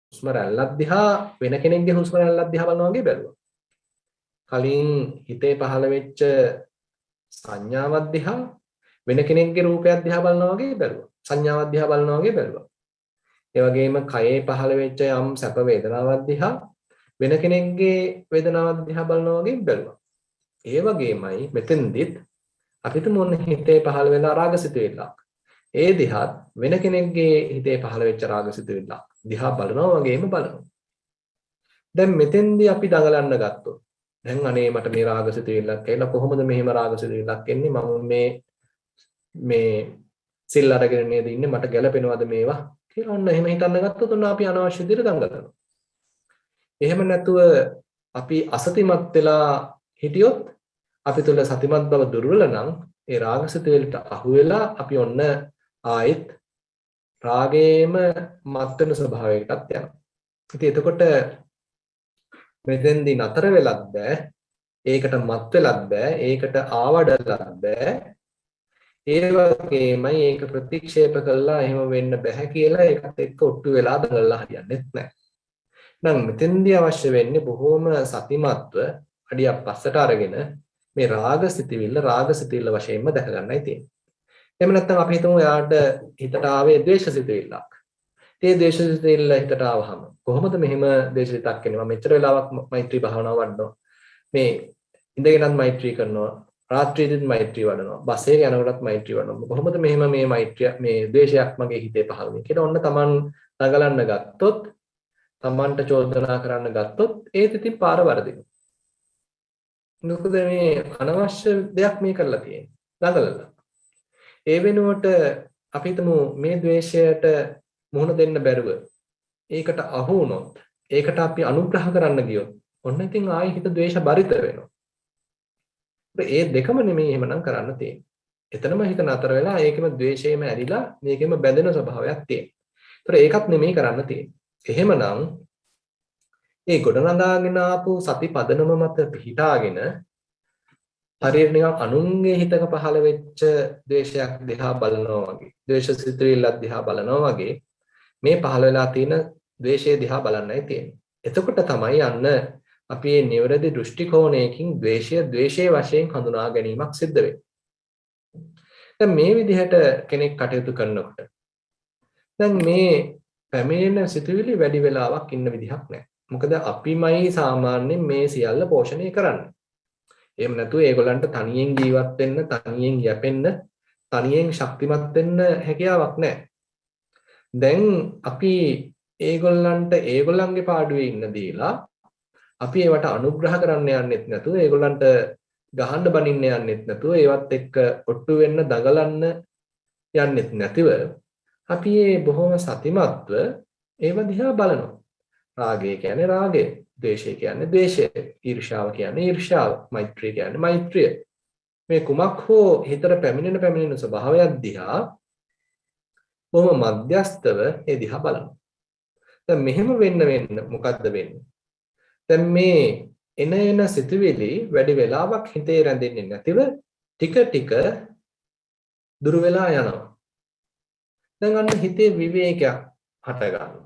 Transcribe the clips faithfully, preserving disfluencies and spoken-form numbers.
හුස්ම රැල්ලක් දිහා වෙන කෙනෙක්ගේ හුස්ම රැල්ලක් දිහා බලනවා වගේ බැලුවා. කලින් හිතේ පහළ වෙච්ච සංඥාවක් දිහා වෙන කෙනෙක්ගේ රූපයක් දිහා බලනවා වගේ බැලුවා. සංඥාවක් දිහා බලනවා වගේ බැලුවා. ඒ වගේම කයේ පහළ වෙච්ච යම් සැප වේදනාවක් දිහා වෙන කෙනෙක්ගේ වේදනාවක් දිහා බලනවා වගේ බැලුවා. ඒ වගේමයි මෙතෙන්දිත් අපිට මොන හිතේ පහළ වෙන රාගසිතුවිල්ලක්. ඒ දිහාත් වෙන කෙනෙක්ගේ හිතේ පහළ වෙච්ච රාගසිතුවිල්ලක් දිහා බලනවා වගේම බලනවා. දැන් මෙතෙන්දී අපි දඟලන්න ගත්තොත් දැන් අනේ මට මේ රාගසිතුවිල්ලක් ඇවිල්ලා කොහොමද මෙහෙම රාගසිතුවිල්ලක් එන්නේ මම මේ මේ සිල් අරගෙන නේද ඉන්නේ මට ගැළපෙනවද මේවා කියලා ඔන්න එහෙම හිතන්න ගත්තොත් ඔන්න අපි අනවශ්‍ය විදිහට දඟලනවා. එහෙම නැතුව අපි අසතිමත් වෙලා හිටියොත් අපි තුල සතිමත් බව දුර්වල නම් ඒ රාගසිතුවිල්ලට අහු වෙලා අපි ඔන්න ආයෙත් රාගයේම මත් වෙන ස්වභාවයකටත් යනවා. ඉතින් එතකොට මෙතෙන්දී නතර වෙලත් බෑ. ඒකට මත් වෙලත් බෑ. ඒකට ආවඩලත් බෑ. ඒ වගේමයි ඒක ප්‍රතික්ෂේප කළා එහෙම වෙන්න බෑ කියලා ඒකත් එක්ක ඔට්ටු වෙලා දඟලලා හරියන්නේ නැහැ. නම් මෙතෙන්දී අවශ්‍ය වෙන්නේ බොහෝම සතිමත්ව අඩියක් පස්සට අරගෙන මේ රාගසිතවිල්ල රාගසිතවිල්ල වශයෙන්ම දැක ගන්නයි තියෙන්නේ. එහෙම නැත්නම් අපි හිතමු යාට හිතට ආවේ ද්වේෂසිතවිල්ලක්. ඒ ද්වේෂසිතවිල්ල හිතට ආවහම කොහොමද මෙහෙම ද්වේෂසිතක් එන්නේ? මම මෙච්චර වෙලාවක් මෛත්‍රී භාවනාව වඩනවා. මේ ඉඳගෙනත් මෛත්‍රී කරනවා. රාත්‍රියේදීත් මෛත්‍රී වඩනවා. බස් එකේ යනකොටත් මෛත්‍රී වඩනවා. කොහොමද මෙහෙම මේ මෛත්‍රිය මේ ද්වේෂයක් මගේ හිතේ පහළ වෙන්නේ කියලා ඔන්න Taman නගලන්න ගත්තොත් Tamanට චෝදනා කරන්න ගත්තොත් ඒත් ඉතින් පාර වරදිනවා. මොකද මේ අනවශ්‍ය දෙයක් මේ කරලා තියෙන්නේ. නගලලා. ඒ වෙනුවට අපි හිතමු මේ ද්වේෂයට මුහුණ දෙන්න බැරුව ඒකට අහු වුණොත් ඒකට අපි අනුග්‍රහ කරන්න ගියොත් ඔන්න ඉතින් ආයි හිත ද්වේෂ බරිත වෙනවා. ඒ දෙකම නෙමෙයි එහෙමනම් කරන්න තියෙන්නේ. එතනම හිත නතර වෙලා ඒකෙම ද්වේෂයෙම ඇරිලා මේකෙම බැඳෙන ස්වභාවයක් තියෙනවා. ඒතර ඒකත් නෙමෙයි කරන්න තියෙන්නේ. එහෙමනම් ඒ ගොඩනගාගෙන ආපු සති පදනම මත පිහිටාගෙන හරියට නිකන් අනුන්ගේ හිතක පහළ වෙච්ච ද්වේෂයක් දිහා බලනවා වගේ, ද්වේෂ සිතුවිල්ලක් දිහා බලනවා වගේ මේ පහළ වෙලා තියෙන ද්වේෂය දිහා බලන්නයි තියෙන්නේ. එතකොට තමයි අන්න අපි මේ නිවැරදි දෘෂ්ටි කෝණයකින් ද්වේෂය ද්වේෂයේ වශයෙන් හඳුනා ගැනීමක් සිද්ධ වෙන්නේ. දැන් මේ විදිහට කෙනෙක් කටයුතු කරනකොට දැන් මේ පැමිණෙන සිතුවිලි වැඩි වෙලාවක් ඉන්න විදිහක් නැහැ. මොකද අපිමයි සාමාන්‍යයෙන් මේ සියල්ල පෝෂණය කරන්නේ. එහෙම නැතුව ඒගොල්ලන්ට තනියෙන් ජීවත් වෙන්න, තනියෙන් යැපෙන්න, තනියෙන් ශක්තිමත් වෙන්න හැකියාවක් නැහැ. දැන් අපි ඒගොල්ලන්ට ඒගොල්ලන්ගේ පාඩුවේ ඉන්න දීලා අපි ඒවට අනුග්‍රහ කරන්න යන්නෙත් නැතුව ඒගොල්ලන්ට ගහන්න බනින්න යන්නෙත් නැතුව ඒවත් එක්ක ඔට්ටු වෙන්න දඟලන්න යන්නෙත් නැතිව අපි මේ බොහොම සතිමත්ව ඒව දිහා බලනවා. රාගය කියන්නේ රාගය, ද්වේෂය කියන්නේ ද්වේෂය, ඊර්ෂ්‍යාව කියන්නේ ඊර්ෂ්‍යාව, මෛත්‍රිය කියන්නේ මෛත්‍රිය. මේ කුමක් හෝ හිතට පැමිණෙන පැමිණෙන ස්වභාවයක් දිහා බොහොම මධ්‍යස්තව ඒ දිහා බලනවා. දැන් මෙහෙම වෙන්න වෙන්න මොකද්ද වෙන්නේ? දැන් මේ එන එන සිතුවිලි වැඩි වෙලාවක් හිතේ රැඳෙන්නේ නැතිව ටික ටික දුර වෙලා යනවා. දැන් අන්න හිතේ විවේකයක් හට ගන්නවා.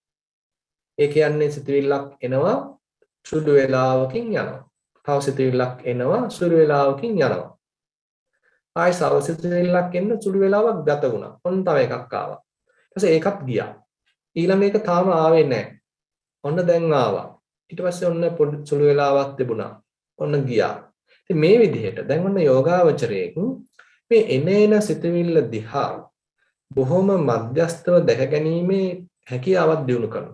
ඒ කියන්නේ සිතුවිල්ලක් එනවා සුළු වේලාවකින් යනවා. තව සිතුවිල්ලක් එනවා සුළු වේලාවකින් යනවා. ආයි සව සිතුවිල්ලක් එන්න සුළු වේලාවක් ගත වුණා. ඔන්න තව එකක් ආවා. ඊට පස්සේ ඒකත් ගියා. ඊළඟ එක තාම ආවේ නැහැ. ඔන්න දැන් ආවා. ඊට පස්සේ ඔන්න පොඩි සුළු වේලාවක් තිබුණා. ඔන්න ගියා. ඉතින් මේ විදිහට දැන් ඔන්න යෝගාවචරයේ මේ එන එන සිතුවිල්ල දිහා බොහොම මධ්‍යස්තව දැක ගැනීමේ හැකියාවක් දිනු කරනවා.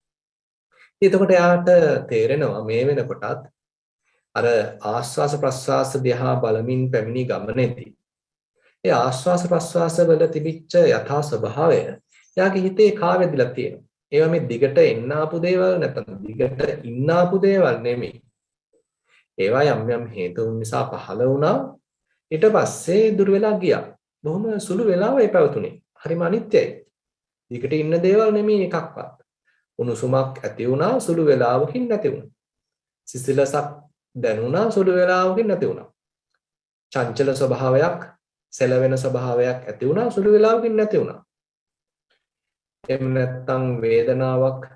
එතකොට යාට තේරෙනවා මේ වෙනකොටත් අර ආස්වාස ප්‍රස්වාස දිහා බලමින් පැමිණි ගමනේදී ඒ ආස්වාස ප්‍රස්වාස වල තිබිච්ච යථා ස්වභාවය යාගේ හිතේ කාවැදිලා තියෙනවා. ඒවා මේ දිගට එන්න ආපු දේවල් නැත්නම් දිගට ඉන්න ආපු දේවල් නෙමෙයි. ඒවා යම් යම් හේතුන් නිසා පහළ වුණා. ඊට පස්සේ දුර වෙලා ගියා. බොහොම සුළු වෙලාවයි පැවතුනේ. හරිම අනිත්‍යයි. දිගට ඉන්න දේවල් නෙමෙයි එකක්වත්. උණුසුමක් ඇති වුණා සුළු වේලාවකින් නැති වුණා. සිසිලසක් දැනුණා සුළු වේලාවකින් නැති වුණා. චංචල ස්වභාවයක්, සැලවෙන ස්වභාවයක් ඇති වුණා සුළු වේලාවකින් නැති වුණා. එහෙම නැත්නම් වේදනාවක්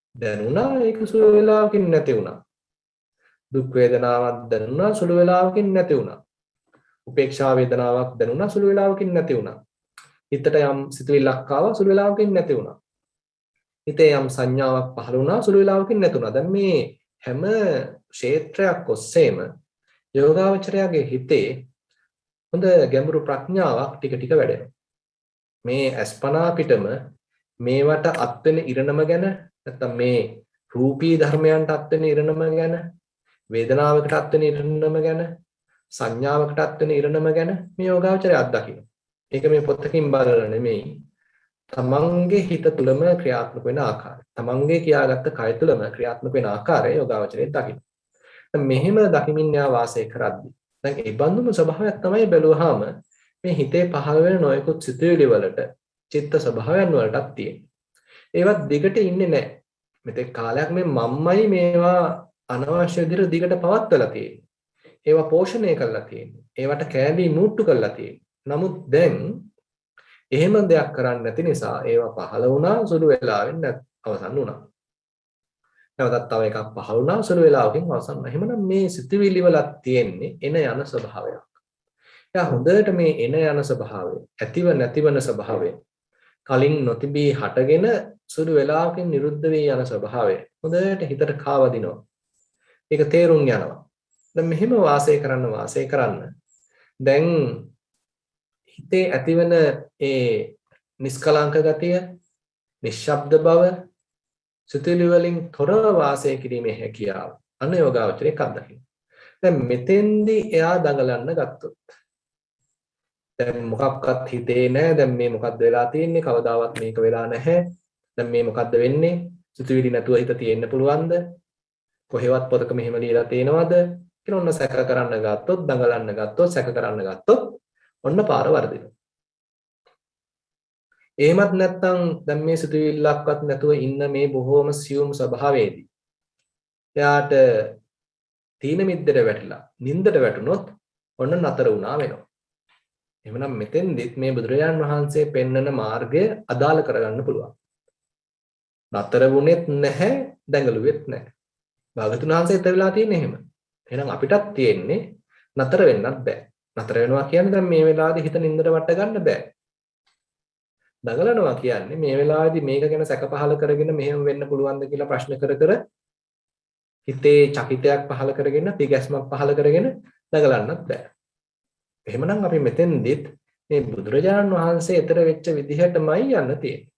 දැනුණා ඒක සුළු වෙලාවකින් නැති වුණා. දුක් වේදනාවක් දැනුණා සුළු වෙලාවකින් නැති වුණා. උපේක්ෂා වේදනාවක් දැනුණා සුළු වෙලාවකින් නැති වුණා. හිතට යම් සිතුවිල්ලක් ආවා සුළු වෙලාවකින් නැති වුණා. හිතේ යම් සංඥාවක් පහළ වුණා සුළු වෙලාවකින් නැති වුණා. දැන් මේ හැම ක්ෂේත්‍රයක් ඔස්සේම යෝගාවචරයාගේ හිතේ හොඳ ගැඹුරු ප්‍රඥාවක් ටික ටික වැඩෙනවා. මේ අස්පනා පිටම මේවට අත් වෙන ඉරණම ගැන නැත්නම් මේ රූපී ධර්මයන්ට අත් වෙන ඉරණම ගැන වේදනාවකට අත් වෙන ඉරණම ගැන සංඥාවකට අත් වෙන ඉරණම ගැන මේ යෝගාවචරය අත්දකින්න. ඒක මේ පොතකින් බලලා නෙමෙයි. තමන්ගේ හිත තුළම ක්‍රියාත්මක වෙන ආකාරය. තමන්ගේ කියාගත්ත කය තුළම ක්‍රියාත්මක වෙන ආකාරය යෝගාවචරයේ දකින්න. දැන් මෙහෙම දකිමින් යා වාසය කරද්දී දැන් ඒ බඳුම ස්වභාවයක් තමයි බැලුවාම මේ හිතේ පහළ වෙන නොයෙකුත් සිතුවිලි වලට චිත්ත ස්වභාවයන් වලටත් තියෙනවා. ඒවත් දිගට ඉන්නේ නැහැ. මෙතෙක් කාලයක් මේ මම්මයි මේවා අනවශ්‍ය විදිහට දිගට පවත්වලා තියෙන්නේ. ඒවා පෝෂණය කරලා තියෙන්නේ. ඒවට කෑලි නූට්ටු කරලා තියෙන්නේ. නමුත් දැන් එහෙම දෙයක් කරන්නේ නැති නිසා ඒවා පහළ වුණා සුළු වෙලාවෙන් අවසන් වුණා. නැවතත් තව එකක් පහළ වුණා සුළු වෙලාවකින් අවසන් වුණා. එහෙමනම් මේ සිතුවිලි වලක් තියෙන්නේ එන යන ස්වභාවයක්. එයා හොඳට මේ එන යන ස්වභාවය, ඇතිව නැතිවන ස්වභාවය, කලින් නොතිබී හටගෙන සුළු වෙලාවකින් නිරුද්ධ වී යන ස්වභාවය හොඳට හිතට කාවදිනවා. ඒක තේරුම් යනවා. දැන් මෙහෙම වාසය කරන්න වාසය කරන්න දැන් හිතේ ඇතිවන ඒ නිස්කලංක ගතිය, නිශ්ශබ්ද බව, සිතුවිලි වලින් තොරව වාසය කිරීමේ හැකියාව අන්න යෝගාවචරයේ අත්දකින්න. දැන් මෙතෙන්දී එයා දඟලන්න ගත්තොත් දැන් මොකක්වත් හිතේ නැහැ. දැන් මේ මොකද්ද වෙලා තියෙන්නේ? කවදාවත් මේක වෙලා නැහැ. දැන් මේ මොකද්ද වෙන්නේ? සිතුවිලි නැතුව හිත තියෙන්න පුළුවන්ද? කොහෙවත් පොතක මෙහෙම ලියලා තියෙනවද? කියලා ඔන්න සැක කරන්න ගත්තොත්, දඟලන්න ගත්තොත්, සැක කරන්න ගත්තොත් ඔන්න පාර වර්ධිනවා. එහෙමත් නැත්නම් දැන් මේ සිතුවිල්ලක්වත් නැතුව ඉන්න මේ බොහෝම සියුම් ස්වභාවයේදී එයාට තීන මිද්දට වැටිලා නින්දට වැටුනොත් ඔන්න නතර වුණා වෙනවා. එහෙමනම් මෙතෙන්දිත් මේ බුදුරජාන් වහන්සේ පෙන්වන මාර්ගය අදාළ කරගන්න පුළුවන්. නතර වුණෙත් නැහැ, දැඟලුවෙත් නැහැ. භාගතුන් වහන්සේ ඉතර වෙලා තියෙන්නේ එහෙම. එහෙනම් අපිටත් තියෙන්නේ නතර වෙන්නත් බෑ. නතර වෙනවා කියන්නේ දැන් මේ වෙලාවේදී හිත නින්දට වට ගන්න බෑ. දඟලනවා කියන්නේ මේ වෙලාවේදී මේක ගැන සැක පහල කරගෙන මෙහෙම වෙන්න පුළුවන්ද කියලා ප්‍රශ්න කර කර හිතේ චකිතයක් පහල කරගෙන තිගැස්මක් පහල කරගෙන දඟලන්නත් බෑ. එහෙමනම් අපි මෙතෙන්දිත් මේ බුදුරජාණන් වහන්සේ ඊතර වෙච්ච විදිහටමයි යන්න තියෙන්නේ.